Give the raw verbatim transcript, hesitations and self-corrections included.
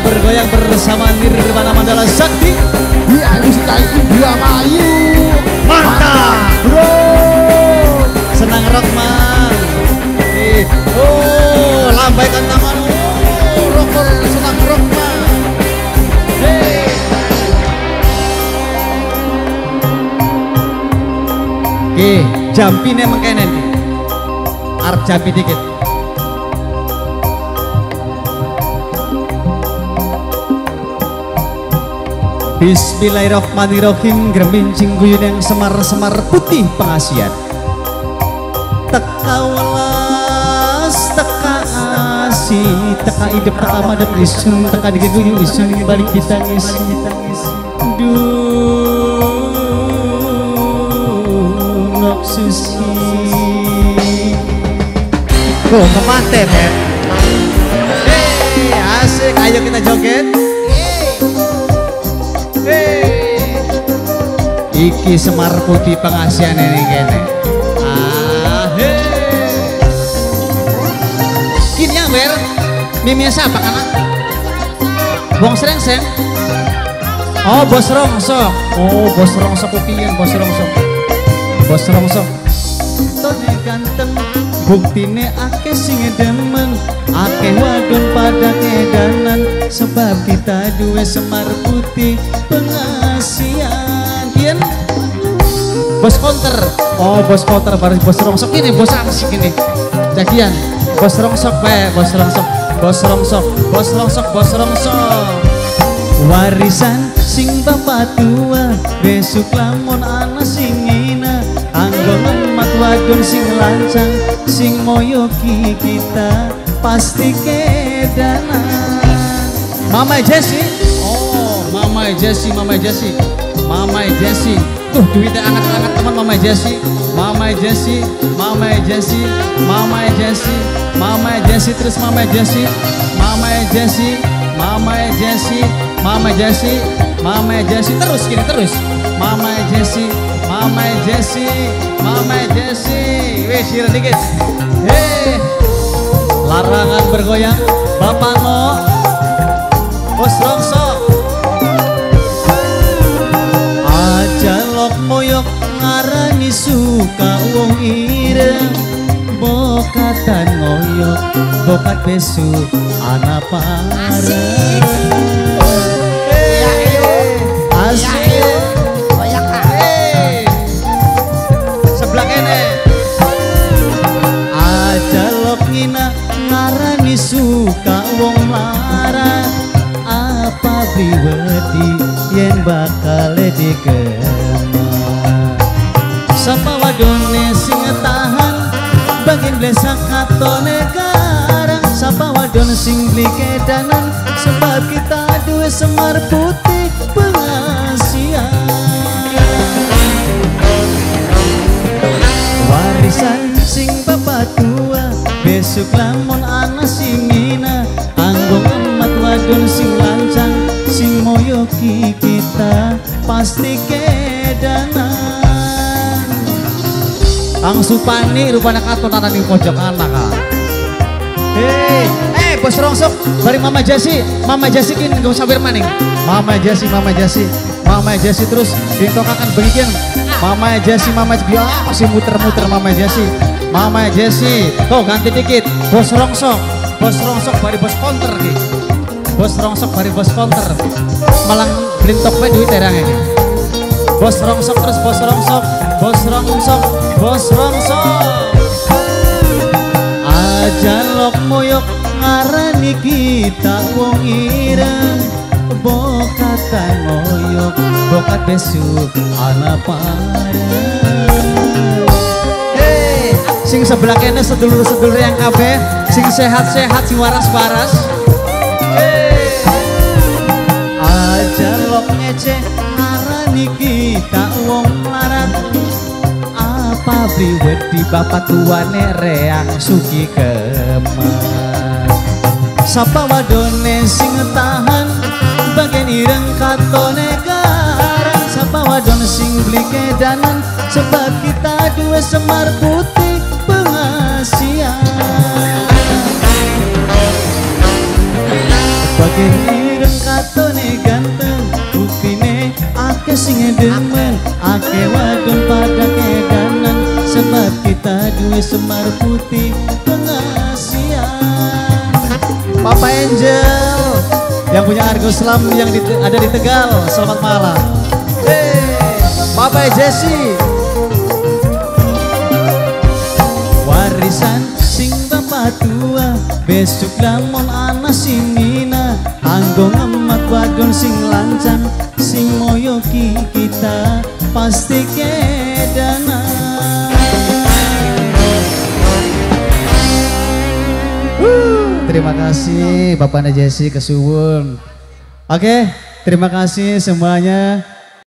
bergoyang bersama Nirwana Mandala Sakti. Ya Gusti Indramayu. Mantap bro, senang rock man. Eh, oh lambaikan tangan, oh rocker senang rock man. Hey. Oke, jampine mengkene iki. Arep jampi dikit. Bismillahirrahmanirrahim. Gremincing guyun yang semar-semar putih pengasian. Teka welas, teka asih, teka hidup, teka madep isun, teka digeguyun isun balik ditangis. Dunok susi. Oh, kemante men. Hei, asik, ayo kita joget. Iki Semar Putih pengasian ini kene. Ah, hei. Kini yang ber, mimia siapa kan? Bong Serengseng. Oh, Bos Rongsok. Oh, Bos Rongsok kupian, Bos Rongsok. Bos Rongsok. Tone ganteng, buktine akeh sing demen, akeh wadon pada kedanan, sebab kita dua Semar Putih pengasian. Bos counter, oh bos counter baris bos rongsok ini bos asik ini. Jagian, bos rongsok be, bos rongsok, bos rongsok, bos rongsok, bos rongsok. Warisan sing bapak tua, besok lamun ana sing ina, anggon emat wadon sing lancang, sing moyoki kita pasti kedanan. Mama Jessi, oh Mama Jessi, Mama Jessi, Mama Jessi. Tuh duitnya angkat-angkat teman Mama Jessi, Mama Jessi, Mama Jessi, Mama Jessi, Mama Jessi, terus Mama Jessi, Mama Jessi, Mama Jessi, Mama Jessi, Mama Jessi, terus gini terus, Mama Jessi, Mama Jessi, Mama Jessi, weh sirah dikit, hei, larangan bergoyang, Bapak No, Bos Rongsok. Jalok moyok ngarani suka wong ireng, bokatan ngoyok bokat besu ana pareng. Asik koyak kae sebelah kene. Ajalok ngina ngarani suka wong lara, apa priwedi yen bakal dikema. Sapa wadone sing tahan bagian blesak katone garang, sapa wadon sing beli kedanan, sebab kita dua Semar Putih pengasian. Warisan sing bapak tua, besok lamun ana sing ina, anggung emat wadon sing lancang, sing moyoki kita pasti kedanan. Kang Supani rupanya katon anak di pojok anak ah. Hei, eh Bos Rongsok, bari Mama Jessi, Mama Jessi kin gak usah maning. Mama Jessi, Mama Jessi, Mama Jessi terus ditokakan begini. Mama Jessi, Mama Jessi, ya masih muter-muter Mama Jessi, Mama Jessi. Tuh ganti dikit, Bos Rongsok, Bos Rongsok bari Bos counter ki. Bos Rongsok bari Bos counter. Malang blintok we duit terang ini. Bos Rongsok terus Bos Rongsok, Bos Rongsok, Bos Rongsok. Ajalok moyok ngarani kita wong ireng, bokatan moyok bokat besu ana pareng. Hei, sing sebelah kene sedulur-sedulur yang kabeh, sing sehat-sehat, sing waras-waras. Hei, ajalok ngeceh ngarani kita wong larat, apa priwedi bapak tuane reang suki kemah. Sapa wadone sing tahan bagian ireng katone garang, sapa wadon sing beli kedanan, sebab kita dua Semar Putih pengasian. Bagian ireng kita dua semar putih pengasihan. Papa Angel yang punya Argo Slam yang di, ada di Tegal, selamat malam. Hey, Papa Jesse. Warisan sing bapak tua, besok lamun ana sinina, anggo ngemat wadon sing lancang, sing moyoki kita pasti kedana. uh, Terima kasih Bapak Jesse kesuwun. Oke, terima kasih semuanya.